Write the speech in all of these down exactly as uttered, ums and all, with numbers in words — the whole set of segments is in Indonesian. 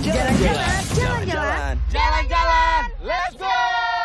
Jalan-jalan, jalan-jalan, jalan-jalan, let's go!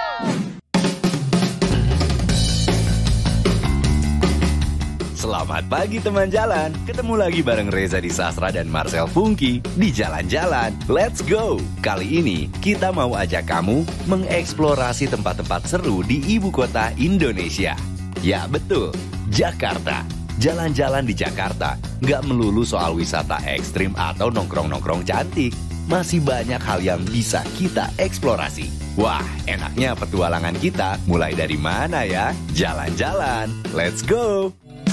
Selamat pagi teman jalan, ketemu lagi bareng Reza di Sastra dan Marcel Funky di Jalan-Jalan, let's go! Kali ini kita mau ajak kamu mengeksplorasi tempat-tempat seru di ibu kota Indonesia. Ya betul, Jakarta. Jalan-jalan di Jakarta nggak melulu soal wisata ekstrim atau nongkrong-nongkrong cantik. Masih banyak hal yang bisa kita eksplorasi. Wah, enaknya petualangan kita mulai dari mana ya? Jalan-jalan, let's go!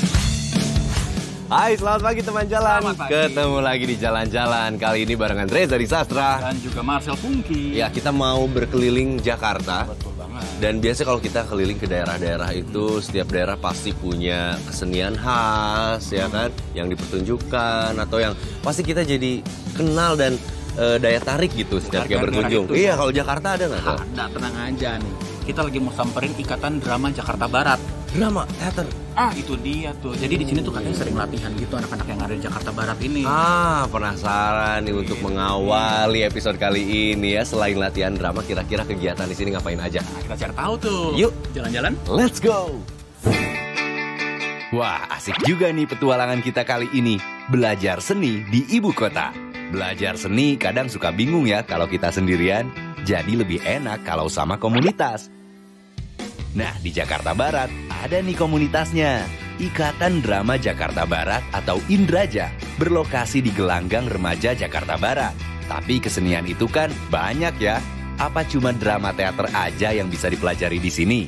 Hai, selamat pagi teman jalan. Selamat pagi. Ketemu lagi di Jalan-Jalan. Kali ini barengan Reza di Sastra. Dan juga Marcel Funky. Ya, kita mau berkeliling Jakarta. Betul banget. Dan biasa kalau kita keliling ke daerah-daerah itu, setiap daerah pasti punya kesenian khas, ya kan? Yang dipertunjukkan, atau yang pasti kita jadi kenal dan e, daya tarik gitu setiap kita berkunjung. Itu, iya, kalau Jakarta ada nggak? Ada, tenang aja nih. Kita lagi mau samperin Ikatan Drama Jakarta Barat. Drama, teater. Ah, itu dia tuh. Jadi di sini tuh katanya sering latihan gitu anak-anak yang ada di Jakarta Barat ini. Ah, penasaran nih untuk mengawali episode kali ini ya. Selain latihan drama, kira-kira kegiatan di sini ngapain aja? Nah, kita cari tahu tuh. Yuk, jalan-jalan. Let's go. Wah, asik juga nih petualangan kita kali ini. Belajar seni di ibu kota. Belajar seni kadang suka bingung ya kalau kita sendirian. Jadi lebih enak kalau sama komunitas. Nah, di Jakarta Barat ada nih komunitasnya. Ikatan Drama Jakarta Barat atau Indraja. Berlokasi di Gelanggang Remaja Jakarta Barat. Tapi kesenian itu kan banyak ya. Apa cuma drama teater aja yang bisa dipelajari di sini?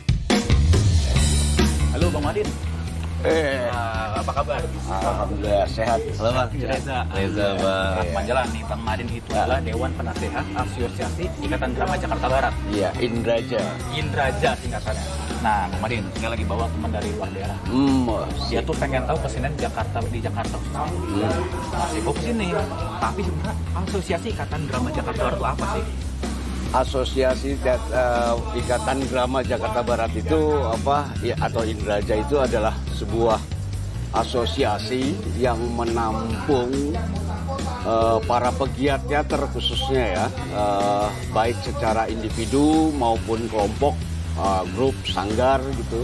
Halo Bang Madin. Eh, Nah, apa kabar? alhamdulillah sehat. Halo Bang. Reza. Reza Bang. Teman jalan nih, Bang Madin itu adalah Dewan Penasehat Asosiasi Ikatan Drama Jakarta Barat. Iya, Indraja. Indraja singkatannya. Nah, Bang Madin, ini lagi bawa teman dari luar daerah. Hmm, Dia tuh pengen tahu kesenian Jakarta di Jakarta khususnya. Masih gue kesini. Tapi sebenarnya Asosiasi Ikatan Drama Jakarta Barat itu apa sih? Asosiasi uh, Ikatan Drama Jakarta Barat itu apa ya, atau Indraja itu adalah sebuah asosiasi yang menampung uh, para pegiat teater khususnya ya, uh, baik secara individu maupun kelompok, uh, grup, sanggar gitu,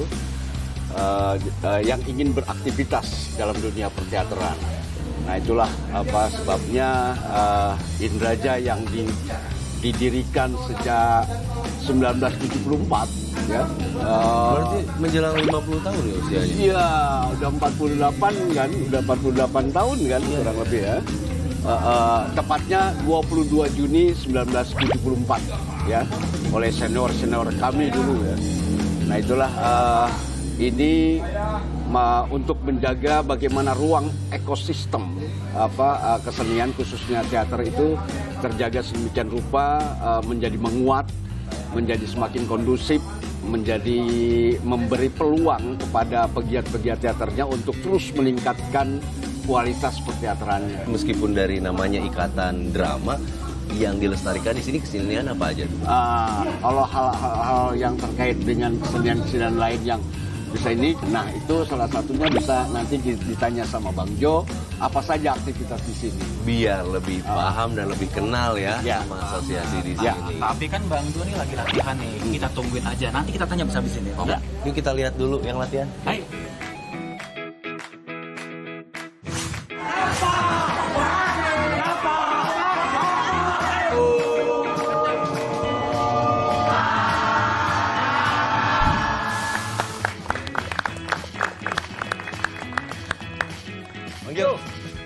uh, uh, yang ingin beraktivitas dalam dunia perteateran. Nah itulah apa sebabnya uh, Indraja yang di didirikan sejak seribu sembilan ratus tujuh puluh empat ya. Uh, Berarti menjelang lima puluh tahun ya usianya? Iya, udah empat puluh delapan kan, udah empat puluh delapan tahun kan ya, kurang lebih ya. Uh, uh, tepatnya dua puluh dua Juni seribu sembilan ratus tujuh puluh empat ya, oleh senior-senior kami dulu ya. Nah itulah uh, ini ma, untuk menjaga bagaimana ruang ekosistem apa uh, kesenian khususnya teater itu terjaga sedemikian rupa, uh, menjadi menguat, menjadi semakin kondusif, menjadi memberi peluang kepada pegiat-pegiat teaternya untuk terus meningkatkan kualitas perteaterannya. Meskipun dari namanya Ikatan Drama, yang dilestarikan di sini kesenian apa aja? Uh, kalau hal-hal yang terkait dengan kesenian-kesenian lain yang bisa ini, nah itu salah satunya bisa nanti ditanya sama Bang Jo, apa saja aktivitas di sini. Biar lebih paham dan lebih kenal ya, Ya. sama asosiasi di Ya. sini. Tapi kan Bang Jo nih lagi latihan nih. Kita tungguin aja. Nanti kita tanya bisa di sini. Oke? Ya, yuk kita lihat dulu yang latihan. Hai. Bang Jo.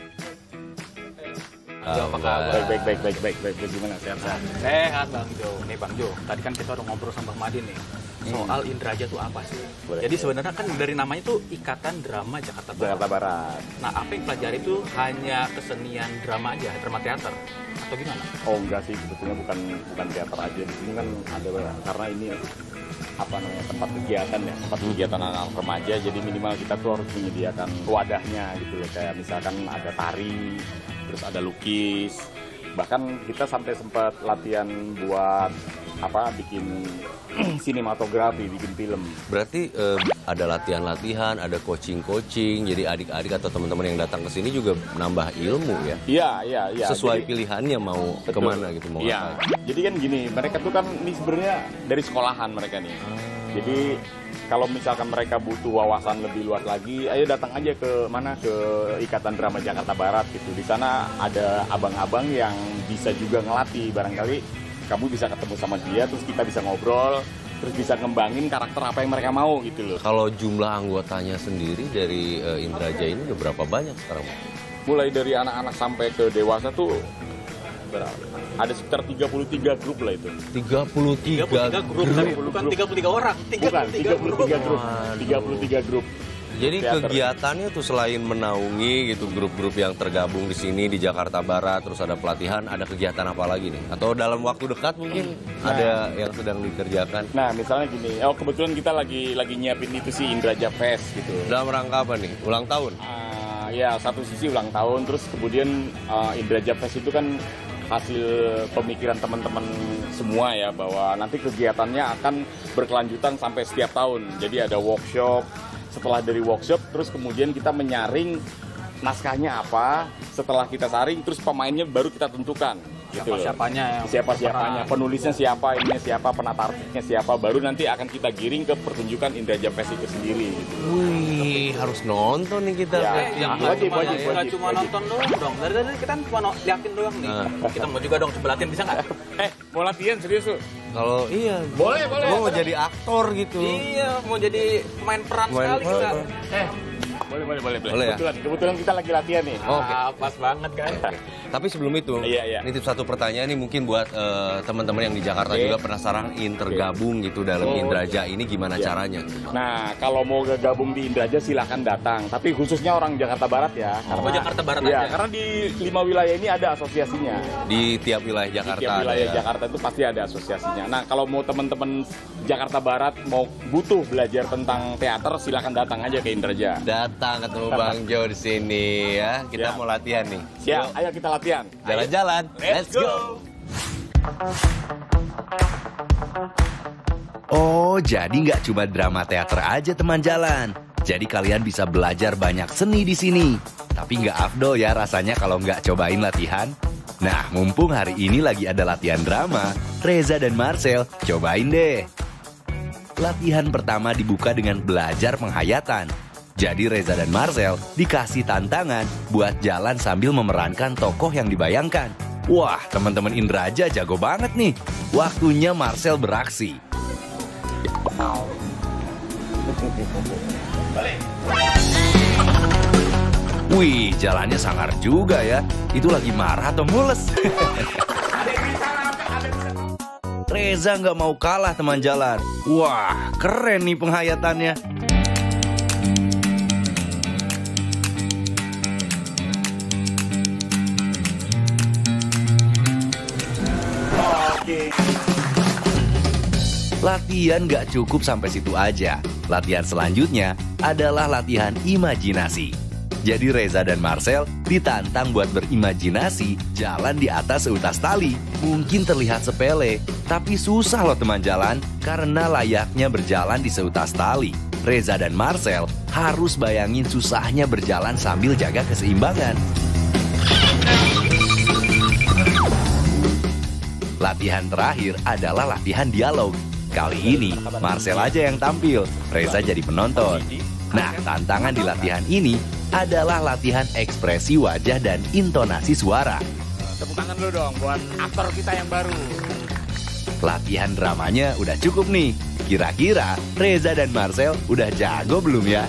Jo, apa kabar? Baik, baik, baik, baik, baik, baik, baik. Gimana, sehat-sehat? Sehat Bang Jo. Nih Bang Jo, tadi kan kita udah ngobrol sama Bang Madin nih. Soal Indraja itu apa sih? Boleh. Jadi sebenarnya kan dari namanya itu Ikatan Drama Jakarta Barat. Jakarta Barat. Nah, apa yang pelajari itu hanya kesenian drama aja, drama teater? Atau gimana? Oh enggak sih, sebetulnya bukan bukan teater aja. Di sini kan ada, karena ini apa namanya, tempat kegiatan ya, tempat kegiatan anak-anak remaja. Jadi minimal kita tuh harus menyediakan wadahnya gitu loh. Kayak misalkan ada tari, terus ada lukis, Bahkan kita sampai sempat latihan buat apa bikin sinematografi, bikin film. Berarti eh, ada latihan-latihan, ada coaching-coaching, jadi adik-adik atau teman-teman yang datang ke sini juga nambah ilmu ya? Iya, iya, iya. Sesuai jadi, pilihannya mau betul. kemana gitu, mau Iya. ngapain. Jadi kan gini, mereka tuh kan ini sebenarnya dari sekolahan mereka nih. Jadi kalau misalkan mereka butuh wawasan lebih luas lagi, ayo datang aja ke mana, ke Ikatan Drama Jakarta Barat gitu. Di sana ada abang-abang yang bisa juga ngelatih. Barangkali kamu bisa ketemu sama dia, terus kita bisa ngobrol, terus bisa ngembangin karakter apa yang mereka mau gitu loh. Kalau jumlah anggotanya sendiri dari uh, Indraja ini udah berapa banyak sekarang? Mulai dari anak-anak sampai ke dewasa tuh berapa? Ada sekitar tiga puluh tiga grup lah itu. tiga puluh tiga, tiga puluh tiga grup, tapi bukan tiga puluh tiga orang. Bukan, tiga puluh tiga grup. tiga puluh tiga grup. Jadi Teater. kegiatannya tuh selain menaungi gitu grup-grup yang tergabung di sini di Jakarta Barat, terus ada pelatihan, ada kegiatan apa lagi nih? Atau dalam waktu dekat mungkin Nah. ada yang sedang dikerjakan? Nah, misalnya gini, oh kebetulan kita lagi lagi nyiapin itu sih Indraja Fest gitu. Dalam rangka apa nih? Ulang tahun? Uh, ya, satu sisi ulang tahun, terus kemudian uh, Indraja Fest itu kan hasil pemikiran teman-teman semua ya, bahwa nanti kegiatannya akan berkelanjutan sampai setiap tahun. Jadi ada workshop, setelah dari workshop terus kemudian kita menyaring naskahnya apa, setelah kita saring terus pemainnya baru kita tentukan gitu loh. Siapa-siapanya. Siapa-siapanya, penulisnya siapa, ini siapa, penata artisnya siapa, baru nanti akan kita giring ke pertunjukan Indraja Fest itu sendiri gitu. Wih, harus nonton nih kita. Ya, berarti. Yang wajib, nggak cuma, wajib, nggak wajib, cuma wajib. nonton doang dong. Dari tadi kita kan cuma no- liatin doang nih. Nah. Kita mau juga dong coba latihan, bisa nggak? Eh, mau latihan serius tuh? Kalau iya, Boleh, boleh. Gue mau jadi aktor gitu. Iya, mau jadi pemain peran Pemain sekali kita. peran. Eh, boleh, boleh, boleh. Boleh ya? Kebetulan, kebetulan kita lagi latihan nih. Oh, oke. Ah, pas banget kan. Tapi sebelum itu, Iya, iya. nitip satu pertanyaan nih mungkin buat eh, teman-teman yang di Jakarta Oke. juga penasaran ingin tergabung gitu dalam Oh, Indraja ini gimana Iya. caranya? Nah, kalau mau gabung di Indraja silahkan datang. Tapi khususnya orang Jakarta Barat ya. Oh, Jakarta Barat Iya, aja. karena di lima wilayah ini ada asosiasinya. Di tiap wilayah Jakarta. Di tiap ada wilayah ya? Jakarta itu pasti ada asosiasinya. Nah, kalau mau teman-teman Jakarta Barat mau butuh belajar tentang teater, silahkan datang aja ke Indraja. Datang ketemu Bang Jo di sini ya. Kita Siap. mau latihan nih. Siap, ayo kita latihan. Jalan-jalan. Let's go. Oh, jadi nggak cuma drama teater aja teman jalan. Jadi kalian bisa belajar banyak seni di sini. Tapi nggak afdol ya rasanya kalau nggak cobain latihan. Nah, mumpung hari ini lagi ada latihan drama, Reza dan Marcel cobain deh. Latihan pertama dibuka dengan belajar penghayatan. Jadi Reza dan Marcel dikasih tantangan buat jalan sambil memerankan tokoh yang dibayangkan. Wah, teman-teman Indraja jago banget nih. Waktunya Marcel beraksi. Wih, jalannya sangar juga ya. Itu lagi marah atau mules? Reza nggak mau kalah teman jalan. Wah, keren nih penghayatannya. Latihan nggak cukup sampai situ aja. Latihan selanjutnya adalah latihan imajinasi. Jadi Reza dan Marcel ditantang buat berimajinasi jalan di atas seutas tali. Mungkin terlihat sepele, tapi susah loh teman jalan karena layaknya berjalan di seutas tali. Reza dan Marcel harus bayangin susahnya berjalan sambil jaga keseimbangan. Latihan terakhir adalah latihan dialog. Kali ini Marcel aja yang tampil, Reza jadi penonton. Nah, tantangan di latihan ini adalah latihan ekspresi wajah dan intonasi suara. Tepuk tangan dulu dong buat aktor kita yang baru. Latihan dramanya udah cukup nih. Kira-kira Reza dan Marcel udah jago belum ya?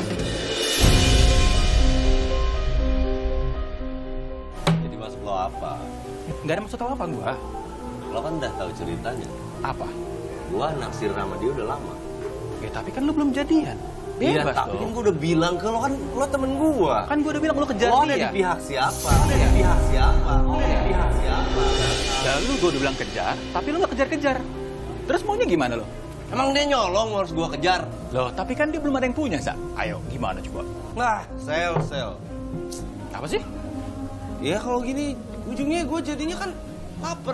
Jadi maksud lo apa? Nggak ada maksud apa gua. Lo kan udah tahu ceritanya. Apa? Gua naksir sama dia udah lama. Ya tapi kan lu belum jadian. Iya, Bebas tapi kan dong. gua udah bilang ke lo, kan lo temen gua. Kan gua udah bilang lu kejar Lo ada di dia. pihak siapa? Lo ada di pihak siapa? Lo ada di pihak siapa? Lalu gua udah bilang kejar, tapi lu nggak kejar-kejar. Terus maunya gimana lo? Emang dia nyolong harus gua kejar? Loh, tapi kan dia belum ada yang punya, Sa. Ayo, gimana coba? Nah, sel, sel. Apa sih? Ya kalau gini, ujungnya gue jadinya kan lapar.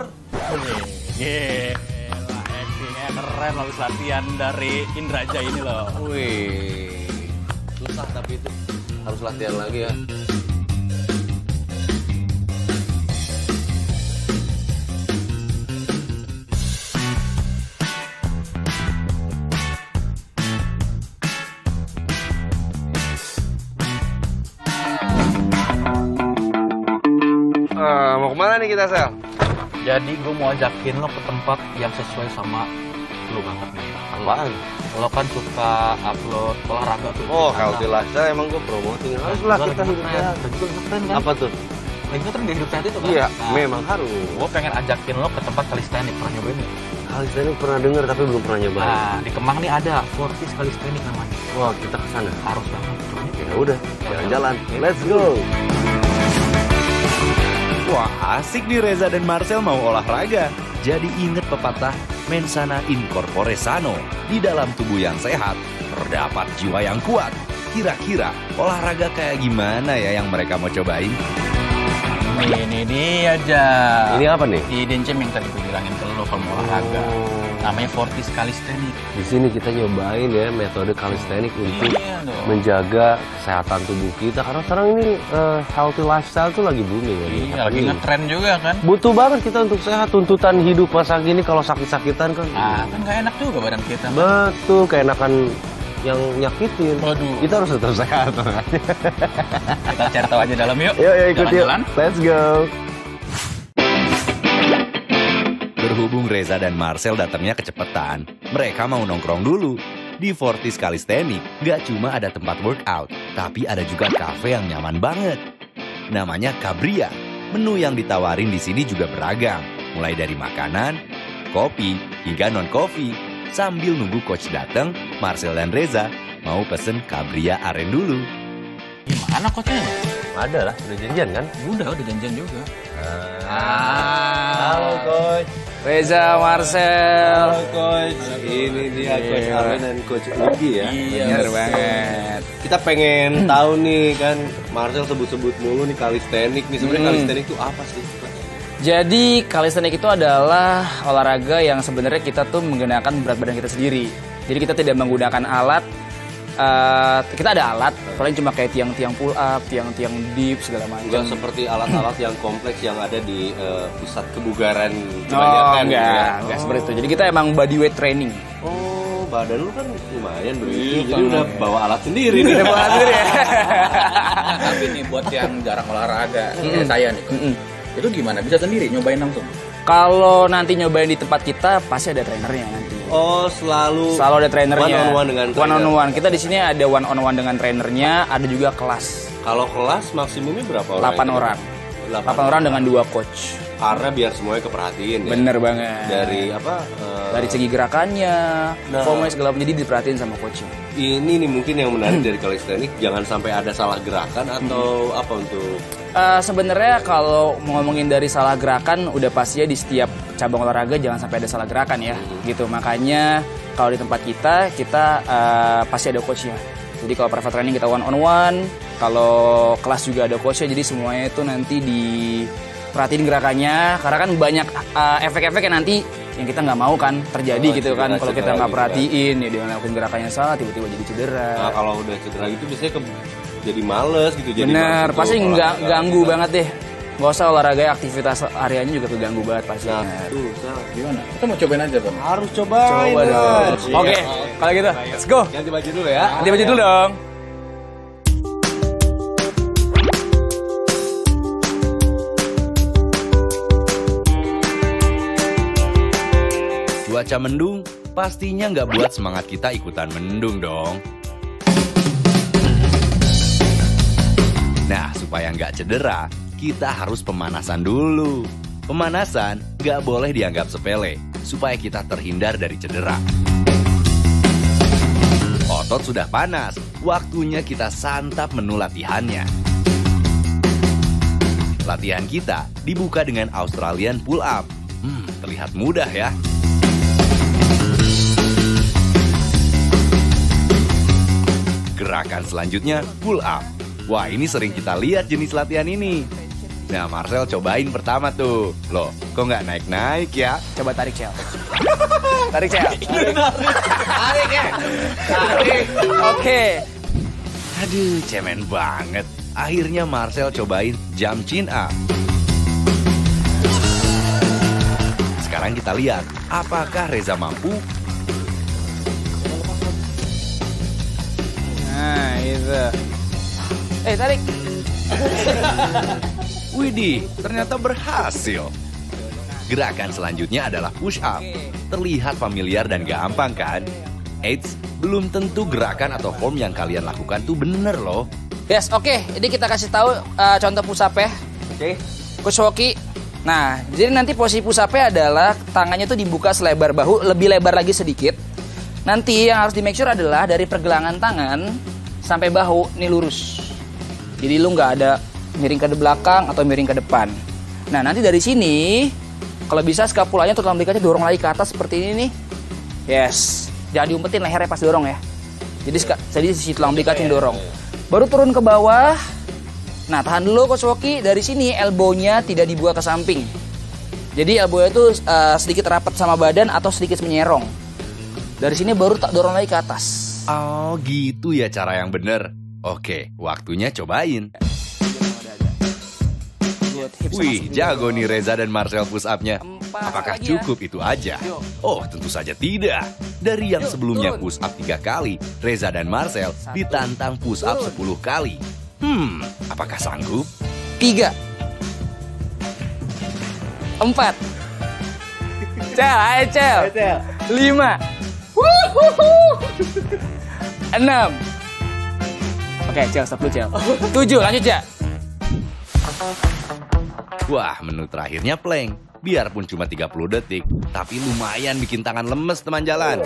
Gila, actingnya keren habis latihan dari Indraja ini loh. Wih, susah tapi itu harus latihan lagi ya. Uh, mau kemana nih kita, Sel? Jadi gue mau ajakin lo ke tempat yang sesuai sama lo banget nih. Apaan? Lo kan suka upload olahraga tuh. Oh, healthy lifestyle emang gue promoting. Haruslah kita hidup sehat. Dan juga keren kan? Apa tuh? Lagi ngetren di hidup sehat itu kan? Iya, Nah, memang harus. gue pengen ajakin lo ke tempat calisthenics. Pernah nyobain nggak? Calisthenics pernah dengar tapi belum pernah nyobain. Nah, di Kemang nih ada Fortis Calisthenics namanya. Wah, kita ke sana. Harus banget. Ya udah, jalan-jalan. Let's go. Wah, asik nih Reza dan Marcel mau olahraga. Jadi inget pepatah mensana in corpore sano. Di dalam tubuh yang sehat, terdapat jiwa yang kuat. Kira-kira olahraga kayak gimana ya yang mereka mau cobain? Ini dia aja. Ini apa nih? Hidden gem yang tadi gue bilangin ke lo kalau mau olahraga. Namanya Fortis Calisthenics. Di sini kita nyobain ya metode calisthenics untuk Iya dong. menjaga kesehatan tubuh kita. Karena sekarang ini uh, healthy lifestyle tuh lagi booming ya. Iya, lagi ngetren juga kan. Butuh banget kita untuk sehat. Tuntutan hidup masa gini kalau sakit-sakitan kan. Ah, kan gak enak juga badan kita. Betul, keenakan yang nyakitin. Waduh. Kita harus tetap sehat. Kita cari tahu aja dalam yuk. Yuk, yuk ikut yuk. Jalan-jalan. Let's go. Berhubung Reza dan Marcel datangnya kecepatan, mereka mau nongkrong dulu. Di Fortis Calisthenics gak cuma ada tempat workout, tapi ada juga cafe yang nyaman banget. Namanya Cabria. Menu yang ditawarin di sini juga beragam, mulai dari makanan, kopi, hingga non-kopi. Sambil nunggu coach datang, Marcel dan Reza mau pesen Cabria Aren dulu. Gimana coachnya? Ada lah, udah janjian kan? Udah, udah janjian juga. Ah. Halo coach. Reza, Marcel. Halo coach. Ini dia coach Aren dan coach Lucky ya. Iya, Bener banget. Kita pengen tahu nih kan, Marcel sebut-sebut mulu nih calisthenics nih. Sebenarnya Hmm. calisthenics itu apa sih? Jadi calisthenics itu adalah olahraga yang sebenarnya kita tuh menggunakan berat badan kita sendiri. Jadi kita tidak menggunakan alat. Uh, kita ada alat, paling cuma kayak tiang-tiang pull up, tiang-tiang dip segala macam. Bukan seperti alat-alat yang kompleks yang ada di uh, pusat kebugaran Oh, kebanyakan gitu enggak, ya. enggak seperti itu. Jadi kita emang body weight training. Oh, badan lu kan lumayan berisi. Iya, Jadi udah bawa alat sendiri nih. Udah bawa sendiri ya. Tapi nih buat yang jarang olahraga, kayak saya nih, Mm-mm. itu gimana? Bisa sendiri nyobain langsung? Kalau nanti nyobain di tempat kita pasti ada trainernya nanti. Oh, selalu Selalu ada trainernya. one on one dengan One on trainer. one. Kita di sini ada one on one dengan trainernya, ada juga kelas. Kalau kelas maksimumnya berapa orang? delapan itu? orang. Delapan delapan orang dengan dua coach. Karena biar semuanya keperhatiin ya. Bener banget. Dari apa? eh, Dari segi gerakannya, Nah. formnya segala macam, jadi diperhatiin sama coachnya. Ini nih mungkin yang menarik dari calisthenics, jangan sampai ada salah gerakan atau apa untuk Eh, sebenarnya kalau mau ngomongin dari salah gerakan, udah pastinya di setiap cabang olahraga jangan sampai ada salah gerakan ya, gitu. Makanya kalau di tempat kita, kita eh, pasti ada coachnya. Jadi kalau private training kita one on one, kalau kelas juga ada coachnya. Jadi semuanya itu nanti diperhatiin gerakannya, karena kan banyak eh, efek-efek yang nanti yang kita nggak mau kan terjadi Oh, gitu kan. cedera- Kalau kita cedera nggak gitu perhatiin, ya dia ngelakuin gerakannya salah, tiba-tiba jadi cedera. Nah, kalau udah cedera gitu biasanya ke, jadi males gitu. Jadi Bener, males untuk pasti nggak olahraga. ganggu banget deh. Gak usah olahraga, aktivitas hariannya juga keganggu banget pasti. Nah, tuh, Sal. Gimana? Kita mau cobain aja, Bang. Harus cobain. Coba dong. Coach. Oke, Iya. kalau gitu, let's go. Ganti baju dulu ya. Ganti baju dulu dong. Cuaca mendung, pastinya nggak buat semangat kita ikutan mendung dong. Nah, supaya nggak cedera, kita harus pemanasan dulu. Pemanasan nggak boleh dianggap sepele, supaya kita terhindar dari cedera. Otot sudah panas, waktunya kita santap menu latihannya. Latihan kita dibuka dengan Australian Pull Up. Hmm, terlihat mudah ya. Gerakan selanjutnya pull up. Wah, ini sering kita lihat jenis latihan ini. Nah, Marcel cobain pertama tuh. Loh, kok nggak naik-naik ya? Coba tarik, Cel. Tarik, Cel. Tarik ya. Tarik. Oke. Aduh, cemen banget. Akhirnya Marcel cobain jump chin up. Sekarang kita lihat, apakah Reza mampu? Nah, itu. Eh, tarik. Widih, ternyata berhasil. Gerakan selanjutnya adalah push up. Terlihat familiar dan gampang kan? Eits, belum tentu gerakan atau form yang kalian lakukan tuh bener loh. Yes, oke. Okay. Jadi kita kasih tahu uh, contoh push up ya. Oke. Okay. Coach Woki. Nah, jadi nanti posisi push up-nya adalah tangannya tuh dibuka selebar bahu, lebih lebar lagi sedikit. Nanti yang harus di make sure adalah dari pergelangan tangan sampai bahu ini lurus. Jadi lu nggak ada miring ke belakang atau miring ke depan. Nah, nanti dari sini kalau bisa skapulanya atau tulang belakangnya dorong lagi ke atas seperti ini nih. Yes. Jangan diumpetin lehernya pas dorong ya. Jadi jadi sisi tulang belakangnya dorong. Baru turun ke bawah. Nah, tahan dulu Coach Woki. Dari sini elbow-nya tidak dibuka ke samping. Jadi elbow-nya itu uh, sedikit rapat sama badan atau sedikit menyerong. Dari sini baru tak dorong lagi ke atas. Oh, gitu ya cara yang bener. Oke, waktunya cobain. Wih, jago nih Reza dan Marcel push up-nya. Apakah cukup itu aja? Oh, tentu saja tidak. Dari yang sebelumnya push up tiga kali, Reza dan Marcel ditantang push up sepuluh kali. Hmm, apakah sanggup? Tiga. Empat. Cel, ayo Cel. Lima. Enam. Oke, Cel, stop dulu Cel. Tujuh, lanjut ya. Wah, menu terakhirnya plank. Biarpun cuma tiga puluh detik, tapi lumayan bikin tangan lemes teman jalan.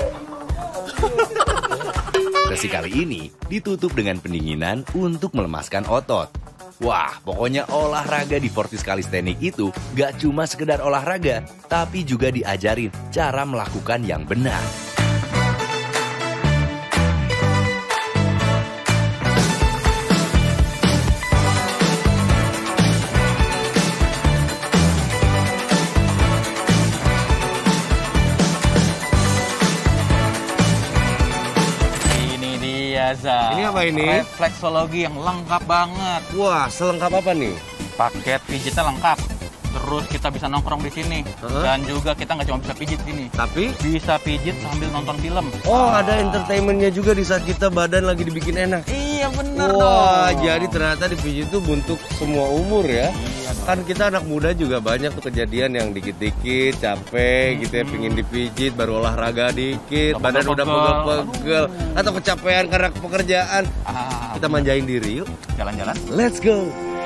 Sesi kali ini ditutup dengan pendinginan untuk melemaskan otot. Wah, pokoknya olahraga di Fortis Calisthenics itu gak cuma sekedar olahraga, tapi juga diajarin cara melakukan yang benar. Ini apa ini? Refleksologi yang lengkap banget. Wah, selengkap apa nih? Paket pijitnya lengkap. Terus kita bisa nongkrong di sini. Uh-huh. Dan juga kita nggak cuma bisa pijit di sini. Tapi? Bisa pijit sambil nonton film. Oh, ada entertainmentnya juga di saat kita badan lagi dibikin enak. Iya, bener dong. Wah, jadi ternyata dipijit itu untuk semua umur ya. Iya dong. Kan kita anak muda juga banyak tuh kejadian yang dikit-dikit capek gitu ya, pingin dipijit, baru olahraga dikit, Udah badan udah pegel-pegel. pegel-pegel, atau kecapean karena pekerjaan. Ah, Kita manjain diri yuk. jalan-jalan. Let's go.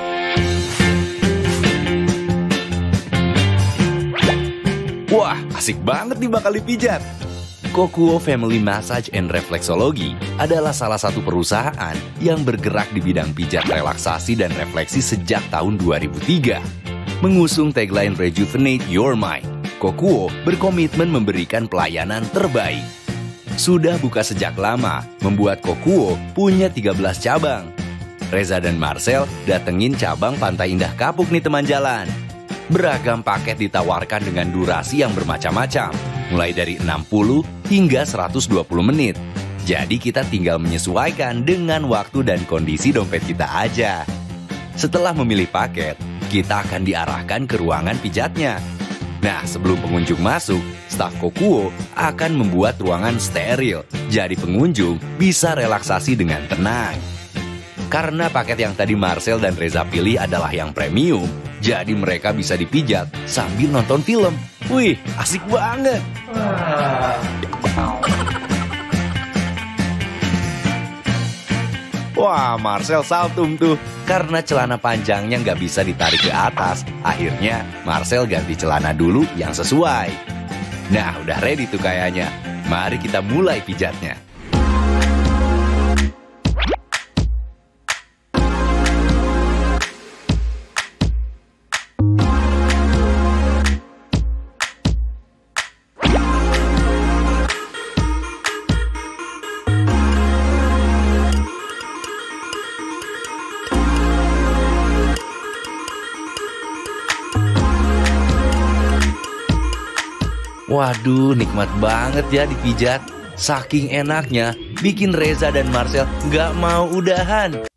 Wah, asik banget nih bakal dipijat. Kokuo Family Massage and Reflexology adalah salah satu perusahaan yang bergerak di bidang pijat relaksasi dan refleksi sejak tahun dua ribu tiga. Mengusung tagline Rejuvenate Your Mind, Kokuo berkomitmen memberikan pelayanan terbaik. Sudah buka sejak lama, membuat Kokuo punya tiga belas cabang. Reza dan Marcel datengin cabang Pantai Indah Kapuk nih teman jalan. Beragam paket ditawarkan dengan durasi yang bermacam-macam, mulai dari enam puluh hingga seratus dua puluh menit. Jadi kita tinggal menyesuaikan dengan waktu dan kondisi dompet kita aja. Setelah memilih paket, kita akan diarahkan ke ruangan pijatnya. Nah, sebelum pengunjung masuk, staf Kokuo akan membuat ruangan steril, jadi pengunjung bisa relaksasi dengan tenang. Karena paket yang tadi Marcel dan Reza pilih adalah yang premium, jadi mereka bisa dipijat sambil nonton film. Wih, asik banget. Wah, Marcel saltum tuh. Karena celana panjangnya nggak bisa ditarik ke atas, akhirnya Marcel ganti celana dulu yang sesuai. Nah, udah ready tuh kayaknya. Mari kita mulai pijatnya. Waduh, nikmat banget ya dipijat. Saking enaknya, bikin Reza dan Marcel nggak mau udahan.